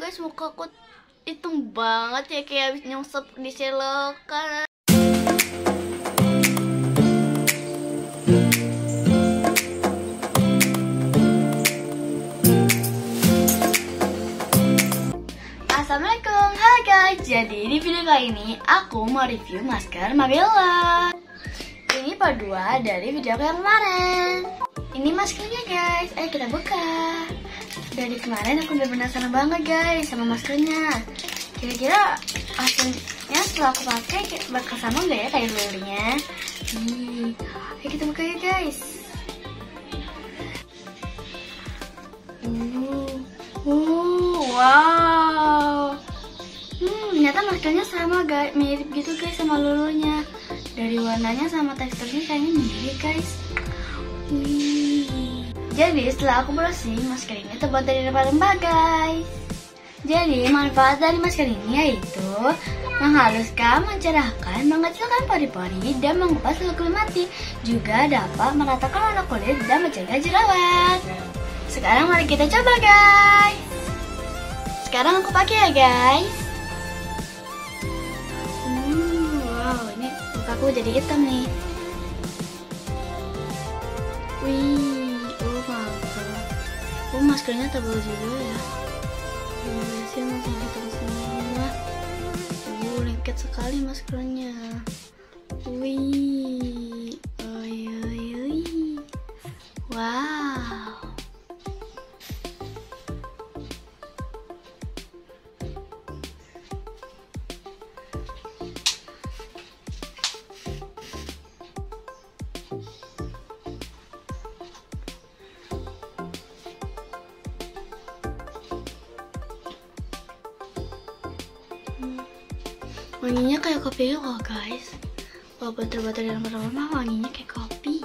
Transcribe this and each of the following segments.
guys, muka aku hitam banget ya, kayak habis nyungsep di selokan. Assalamualaikum, hai guys. Jadi di video kali ini aku mau review masker Mabella. Ini part 2 dari video aku yang kemarin. Ini maskernya guys, ayo kita buka. Dari kemarin aku udah penasaran banget guys sama maskernya. Kira-kira hasilnya setelah aku pakai bakal sama nggak ya kayak luarnya? Nih, ayo kita buka ya guys. Wow. Ternyata maskernya sama guys, mirip gitu guys sama lulunya. Dari warnanya sama teksturnya kayaknya mirip guys. Jadi setelah aku browsing, masker ini terbuat dari rempah-rempah guys. Jadi manfaat dari masker ini yaitu menghaluskan, mencerahkan, mengecilkan pori-pori, dan mengupas kulit mati. Juga dapat meratakan warna kulit dan mencegah jerawat. Sekarang mari kita coba guys. Sekarang aku pakai ya guys. Wow, ini mukaku jadi hitam nih. Wih, oh mantap. Oh maskernya tebal juga ya. Sih masih hitam semua. Lengket sekali maskernya. Wih, wow. Wanginya kayak kopi loh guys. Walaupun terbuat dari rempah-rempah, wanginya kayak kopi.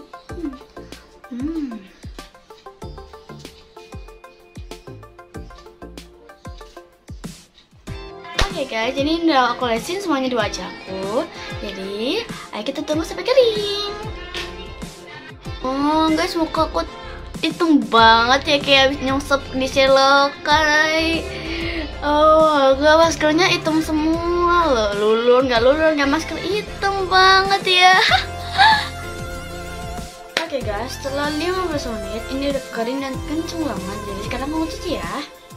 Oke guys, jadi udah aku lesin semuanya di wajahku. Jadi, ayo kita tunggu sampai kering. Oh guys, muka aku hitam banget ya, kayak habis nyungsep di selokan. Oh, agak maskernya hitam semua loh. Lulur nggak masker hitam banget ya. Oke guys, setelah 15 menit ini udah kering dan kenceng banget. Jadi sekarang mau cuci ya.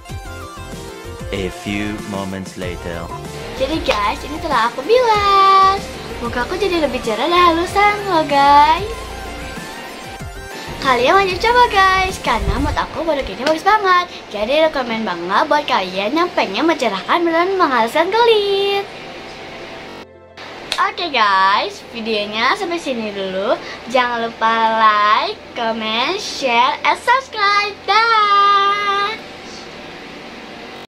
A few moments later. Jadi guys, ini telah aku bilas. Muka aku jadi lebih cerah dan halusan loh guys. Kalian wajib coba guys, karena menurut aku produk ini bagus banget. Jadi rekomen banget buat kalian yang pengen mencerahkan dan menghaluskan kulit. Oke guys, videonya sampai sini dulu. Jangan lupa like, comment, share, and subscribe.